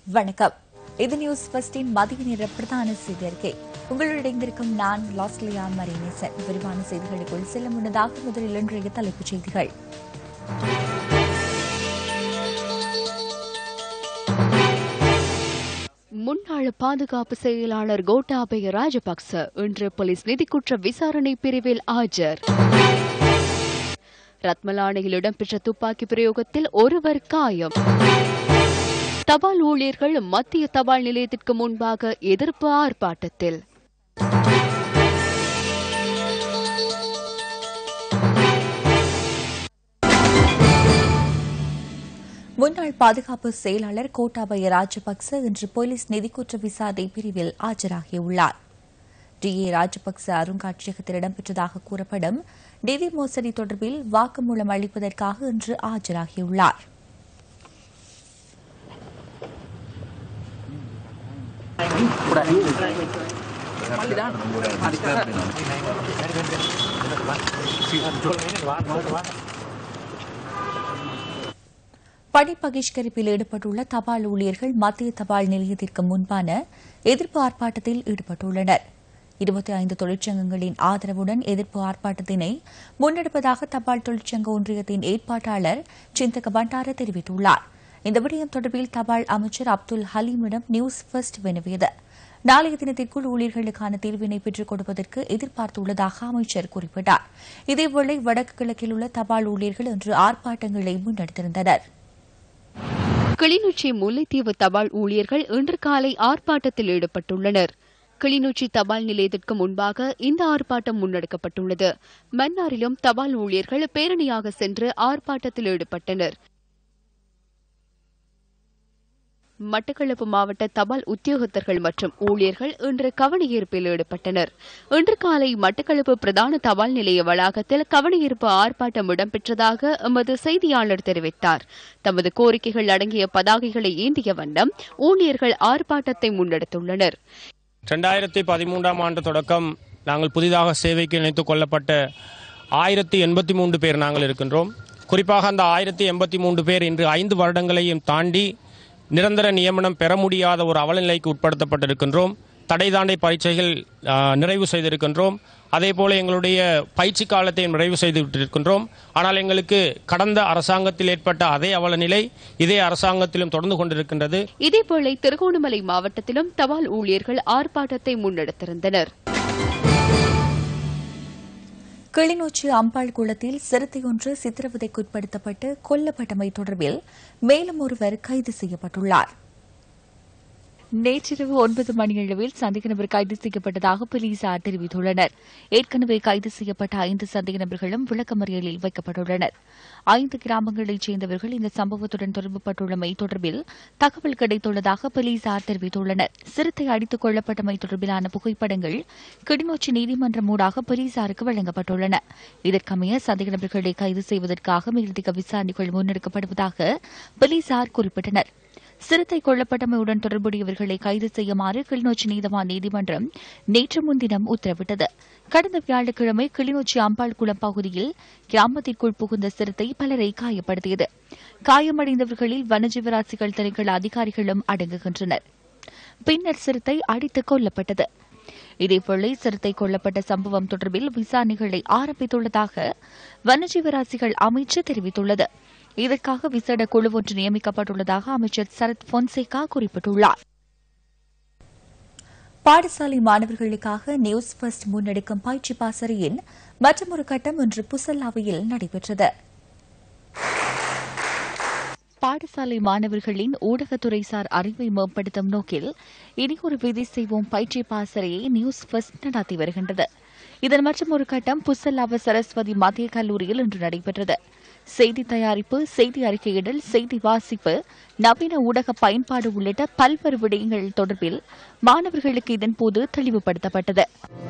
வணக்கம். இது நியூஸ் ஃபர்ஸ்டின் மதிய நேர பிரதான செய்தி அறிக்கை. உங்களுடன் இணைந்திருக்கும் நான் லாஸ்லியா மரியனேசன். விரிவான செய்திகளுக்குள் செல்ல முன்னதாக முதலில் இன்றைய தலைப்புச் செய்திகள். முன்னாள் பாதுகாப்பு செயலாளர் கோட்டாபய ராஜபக்ச இன்று போலீஸ் நிதிக்குற்ற விசாரணை பிரிவில் ஆஜர். ரத்மலானையில் இடம்பெற்ற துப்பாக்கி பிரயோகத்தில் ஒருவர் காயம். தபால் ஊழியர்கள் மத்திய தபால் நிலையத்திற்கு முன்பாக எதிர்ப்பு ஆர்ப்பாட்டத்தில். முன்னாள் பாதுகாப்பு செயலாளர் கோட்டாபய ராஜபக்ச இன்று போலீஸ் நிதிக்குற்ற விசாரணை பிரிவில் ஆஜராகியுள்ளார். டி.ஏ. ராஜபக்ச அருங்காட்சியகத்தில் இடம்பெற்றதாக கூறப்படும் நிதி மோசடி தொடர்பில் வாக்குமூலம் அளிப்பதற்காக இன்று ஆஜராகியுள்ளார். பணி பகிஷ்கரிப்பில் ஈடுபட்டுள்ள தபால் ஊழியர்கள் மத்திய தபால் நிலையத்திற்கு முன்பான எதிர்ப்பு ஆர்ப்பாட்டத்தில் ஈடுபட்டுள்ளனர். 25 தொழிற்சங்கங்களின் ஆதரவுடன் எதிர்ப்பு ஆர்ப்பாட்டத்தினை முன்னெடுப்பதாக தபால் தொழிற்சங்க ஒன்றியத்தின் ஏற்பாட்டாளர் சிந்தக பண்டார தெரிவித்துள்ளார். இந்த விடயம் தொடர்பில் தபால் அமைச்சர் அப்துல் ஹலீமிடம் நியூஸ் ஃபர்ஸ்ட் வினவியது. நாளைய தினத்திற்குள் ஊழியர்களுக்கான தீர்வினை பெற்றுக் கொடுப்பதற்கு எதிர்பார்த்துள்ளதாக அமைச்சர் குறிப்பிட்டார். இதேவேளை வடக்கு கிழக்கில் உள்ள தபால் ஊழியர்கள் இன்று ஆர்ப்பாட்டங்களை முன்னெடுத்திருந்தனர். கிளிநொச்சி முல்லைத்தீவு தபால் ஊழியர்கள் இன்று காலை ஆர்ப்பாட்டத்தில் ஈடுபட்டுள்ளனர். கிளிநொச்சி தபால் நிலையத்திற்கு முன்பாக இந்த ஆர்ப்பாட்டம் முன்னெடுக்கப்பட்டுள்ளது. மன்னாரிலும் தபால் ஊழியர்கள் பேரணியாக சென்று ஆர்ப்பாட்டத்தில் ஈடுபட்டனர். மட்டக்களப்பு மாவட்ட தபால் உத்தியோகத்தர்கள் மற்றும் ஊழியர்கள் இன்று கவனஈர்ப்பில் ஈடுபட்டனர். இன்று காலை மட்டக்களப்பு பிரதான தபால் நிலைய வளாகத்தில் கவனஈர்ப்பு ஆர்ப்பாட்டம் இடம்பெற்றதாக எமது செய்தியாளர் தெரிவித்தார். தமது கோரிக்கைகள் அடங்கிய பதாகைகளை ஏந்திய வண்ணம் ஊழியர்கள் ஆர்ப்பாட்டத்தை முன்னெடுத்துள்ளனர். 2013ஆம் ஆண்டு தொடக்கம் நாங்கள் புதிதாக சேவைக்கு இணைத்துக் கொள்ளப்பட்ட 1083 பேர் நாங்கள் இருக்கின்றோம். குறிப்பாக அந்த 1083 பேர் இன்று 5 வருடங்களையும் தாண்டி நிரந்தர நியமனம் பெற முடியாத ஒரு அவலநிலைக்கு உட்படுத்தப்பட்டிருக்கின்றோம். தடை தாண்டை பரீட்சைகள் நிறைவு செய்திருக்கின்றோம். அதேபோல எங்களுடைய பயிற்சி காலத்தை நிறைவு செய்துவிட்டிருக்கின்றோம். ஆனால் எங்களுக்கு கடந்த அரசாங்கத்தில் ஏற்பட்ட அதே அவலநிலை இதே அரசாங்கத்திலும் தொடர்ந்து கொண்டிருக்கின்றது. இதேபோல திருகோணமலை மாவட்டத்திலும் தபால் ஊழியர்கள் ஆர்ப்பாட்டத்தை முன்னெடுத்திருந்தனர். கிளிநொச்சி அம்பாள் குளத்தில் சிறுத்தை ஒன்று சித்திரவதைக்குட்படுத்தப்பட்டு கொல்லப்பட்டமை தொடர்பில் மேலும் ஒருவர் கைது செய்யப்பட்டுள்ளார். நேற்றிரவு 9 மணியளவில் சந்தேக நபர் கைது செய்யப்பட்டதாக போலீசார் தெரிவித்துள்ளனர். ஏற்கனவே கைது செய்யப்பட்ட 5 சந்தேக நபர்களும் விளக்கமறியலில் வைக்கப்பட்டுள்ளனர். 5 கிராமங்களைச் சேர்ந்தவர்கள் இந்த சம்பவத்துடன் தொடர்புபட்டுள்ளமை தொடர்பில் தகவல் கிடைத்துள்ளதாக போலீசார் தெரிவித்துள்ளனர். சிறுத்தை அடித்துக் கொள்ளப்பட்டமை தொடர்பிலான புகைப்படங்கள் கிளிநொச்சி நீதிமன்றம் ஊடாக போலீசாருக்கு வழங்கப்பட்டுள்ளன. இதற்கமைய சந்தேக நபர்களை கைது செய்வதற்காக மேலதிக விசாரணைகள் முன்னெடுக்கப்படுவதாக போலீசார் குறிப்பிட்டனர். சிறுத்தை கொல்லப்பட்டமையுடன் தொடர்புடையவர்களை கைது செய்யுமாறு கிளிநொச்சி நீதவான் நீதிமன்றம் நேற்று முன்தினம் உத்தரவிட்டது. கடந்த வியாழக்கிழமை கிளிநொச்சி அம்பாள் குளம் பகுதியில் கிராமத்திற்குள் புகுந்த சிறுத்தை பலரை காயப்படுத்தியது. காயமடைந்தவர்களில் வனஜீவராசிகள் திணைக்கள அதிகாரிகளும் அடங்குகின்றனர். பின்னர் சிறுத்தை அடித்துக் கொல்லப்பட்டது. இதேவேளை சிறுத்தை கொல்லப்பட்ட சம்பவம் தொடர்பில் விசாரணைகளை ஆரம்பித்துள்ளதாக வனஜீவராசிகள் அமைச்சு தெரிவித்துள்ளது. இதற்காக விசேட குழு ஒன்று நியமிக்கப்பட்டுள்ளதாக அமைச்சர் சரத் பொன்சேகா குறிப்பிட்டுள்ளார். பாடசாலை மாணவர்களுக்காக நியூஸ் ஃபர்ஸ்ட் முன்னெடுக்கும் பயிற்சி பாசறையின் மற்றொரு கட்டம் இன்று புசல்லாவையில் நடைபெற்றது. பாடசாலை மாணவர்களின் ஊடகத்துறைசார் அறிவை மேம்படுத்தும் நோக்கில் இனியொரு விதி செய்வோம் பயிற்சி பாசறையை நியூஸ் ஃபர்ஸ்ட் நடத்தி வருகின்றது. இதன் மற்றொரு கட்டம் புசல்லாவ சரஸ்வதி மத்திய கல்லூரியில் இன்று நடைபெற்றது. செய்தி தயாரிப்பு, செய்தி அறிக்கையிடல், செய்தி வாசிப்பு, நவீன ஊடக பயன்பாடு உள்ளிட்ட பல்வேறு விடயங்கள் தொடர்பில் மாணவர்களுக்கு இதன்போது தெளிவுபடுத்தப்பட்டது.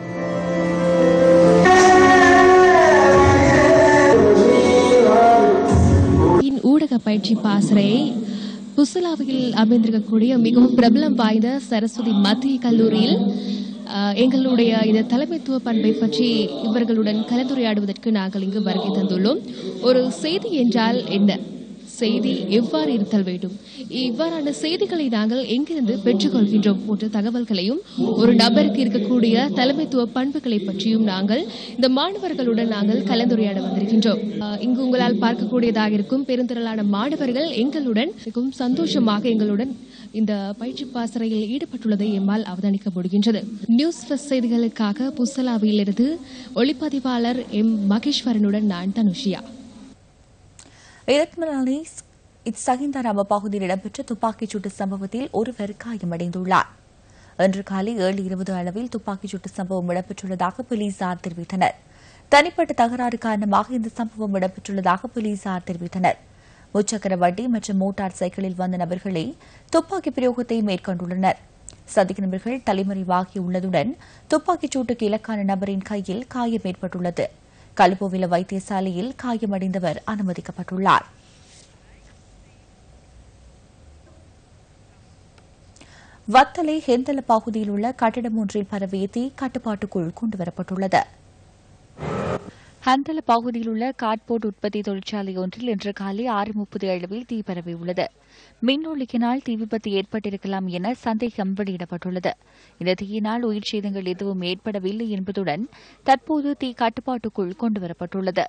ஊடக பயிற்சி பாசறையை புசலாவில் அமைந்திருக்கக்கூடிய மிகவும் பிரபலம் வாய்ந்த சரஸ்வதி மத்திய கல்லூரியில் எங்களுடைய இந்த தலைமைத்துவ பண்பை பற்றி இவர்களுடன் கலந்துரையாடுவதற்கு நாங்கள் இங்கு வருகை தந்துள்ளோம். ஒரு செய்தி என்றால் என்ன, செய்தி எவ்வாறு இருத்தல் வேண்டும், இவ்வாறான செய்திகளை நாங்கள் எங்கிருந்து பெற்றுக்கொள்கின்றோம் போன்ற தகவல்களையும் ஒரு நபருக்கு இருக்கக்கூடிய தலைமைத்துவ பண்புகளை பற்றியும் நாங்கள் இந்த மாணவர்களுடன் நாங்கள் கலந்துரையாட வந்திருக்கின்றோம். இங்கு உங்களால் பார்க்கக்கூடியதாக இருக்கும் பெருந்திரளான மாணவர்கள் எங்களுடன் மிகவும் சந்தோஷமாக எங்களுடன் இந்த பயிற்சி பாசறையில் ஈடுபட்டுள்ளதை எம்மால் அவதானிக்க முடிகின்றது. நியூஸ் ஃபர்ஸ்ட் செய்திகளுக்காக புசலாவிலிருந்து ஒளிப்பதிவாளர் எம் மகேஸ்வரனுடன் நான் தனுஷியா. சகிந்தாராம பகுதியில் இடம்பெற்ற துப்பாக்கிச் சூட்டு சம்பவத்தில் ஒருவர் காயமடைந்துள்ளார். இன்று காலை 7:20 அளவில் துப்பாக்கிச் சூட்டு சம்பவம் இடம்பெற்றுள்ளதாக போலீசார் தெரிவித்தனர். தனிப்பட்ட தகராறு காரணமாக இந்த சம்பவம் இடம்பெற்றுள்ளதாக போலீசார் தெரிவித்தனர். முச்சக்கர வண்டி மற்றும் மோட்டார் சைக்கிளில் வந்த நபர்களே துப்பாக்கி பிரயோகத்தை மேற்கொண்டுள்ளனர். சந்தேக நபர்கள் தலைமறைவாகியுள்ளதுடன் துப்பாக்கிச் சூட்டுக்கு இலக்கான நபரின் கையில் காயம் ஏற்பட்டுள்ளது. கலுபோவில வைத்தியசாலையில் காயமடைந்தவர் அனுமதிக்கப்பட்டுள்ளார். வத்தலை ஹெந்தல பகுதியில் உள்ள கட்டிடம் ஒன்றில் பரவிய தீ கட்டுப்பாட்டுக்குள் கொண்டுவரப்பட்டுள்ளது. ஹந்தல பகுதியில் உள்ள கார்ட்போர்ட் உற்பத்தி தொழிற்சாலை ஒன்றில் இன்று காலை 6:30 அளவில் தீ பரவியுள்ளது. மின்னொலிக்கினால் தீ விபத்து ஏற்பட்டிருக்கலாம் என சந்தேகம் வெளியிடப்பட்டுள்ளது. இந்த தீயினால் உயிர் சேதங்கள் எதுவும் ஏற்படவில்லை என்பதுடன் தற்போது தீ கட்டுப்பாட்டுக்குள் கொண்டுவரப்பட்டுள்ளது.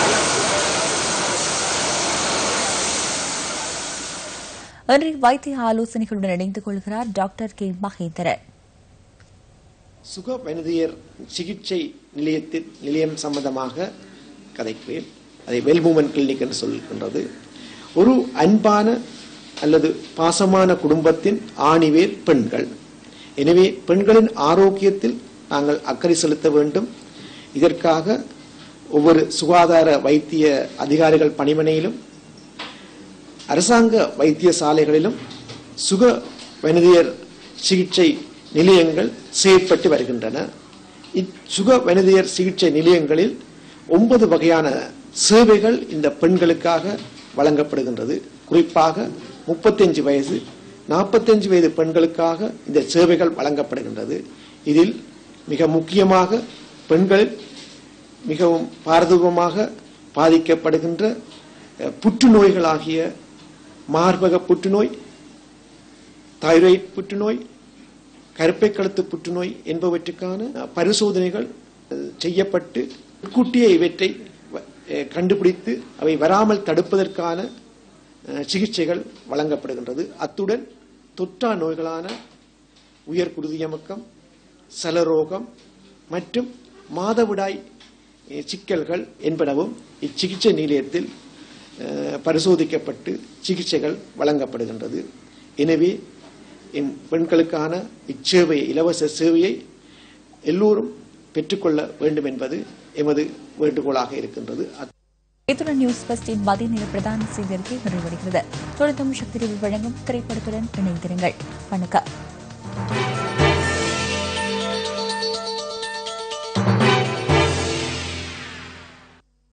இன்றைய வைத்திய ஆலோசனைகளுடன் இணைந்து கொள்கிறார் டாக்டர் கே மகேந்திரன். சுக வைத்தியர் சிகிச்சை நிலையம் சம்பந்தமாக கதைக்கிறேன். அதை வெல் மூமென்ட் கிளினிக் என்று சொல்கின்றது. ஒரு அன்பான அல்லது பாசமான குடும்பத்தின் ஆணிவேர் பெண்கள். எனவே பெண்களின் ஆரோக்கியத்தில் நாங்கள் அக்கறை செலுத்த வேண்டும். இதற்காக ஒவ்வொரு சுகாதார வைத்திய அதிகாரிகள் பணிமனையிலும் அரசாங்க வைத்தியசாலைகளிலும் சுக வைத்தியர் சிகிச்சை நிலையங்கள் செயற்பட்டு வருகின்றன. இச்சுக வைத்தியர் சிகிச்சை நிலையங்களில் 9 வகையான சேவைகள் இந்த பெண்களுக்காக வழங்கப்படுகின்றது. குறிப்பாக 35 வயது 45 வயது பெண்களுக்காக இந்த சேவைகள் வழங்கப்படுகின்றது. இதில் மிக முக்கியமாக பெண்கள் மிகவும் பாரதூரமாக பாதிக்கப்படுகின்ற புற்றுநோய்களாகிய மார்பக புற்றுநோய், தைராய்டு புற்றுநோய், கருப்பை கழுத்து புற்றுநோய் என்பவற்றுக்கான பரிசோதனைகள் செய்யப்பட்டு முன்கூட்டியே இவற்றை கண்டுபிடித்து அவை வராமல் தடுப்பதற்கான சிகிச்சைகள் வழங்கப்படுகின்றது. அத்துடன் தொற்றா நோய்களான உயர் குருதியமக்கம், சலரோகம் மற்றும் மாதவிடாய் சிக்கல்கள் என்பனவும் இச்சிகிச்சை நிலையத்தில் பரிசோதிக்கப்பட்டு சிகிச்சைகள் வழங்கப்படுகின்றது. எனவே பெண்களுக்கான இச்சேவை, இலவச சேவையை எல்லோரும் பெற்றுக்கொள்ள வேண்டும் என்பது எமது வேண்டுகோளாக இருக்கின்றது. இத்துடன் நியூஸ் ஃபர்ஸ்டின் மதிய நேர பிரதான செய்தி அறிக்கை நிறைவடைகிறது. தொடர்ந்தும் சக்தி டிவி வழங்கும் திரைப்படத்துடன் இணைந்திருங்கள். வணக்கம்.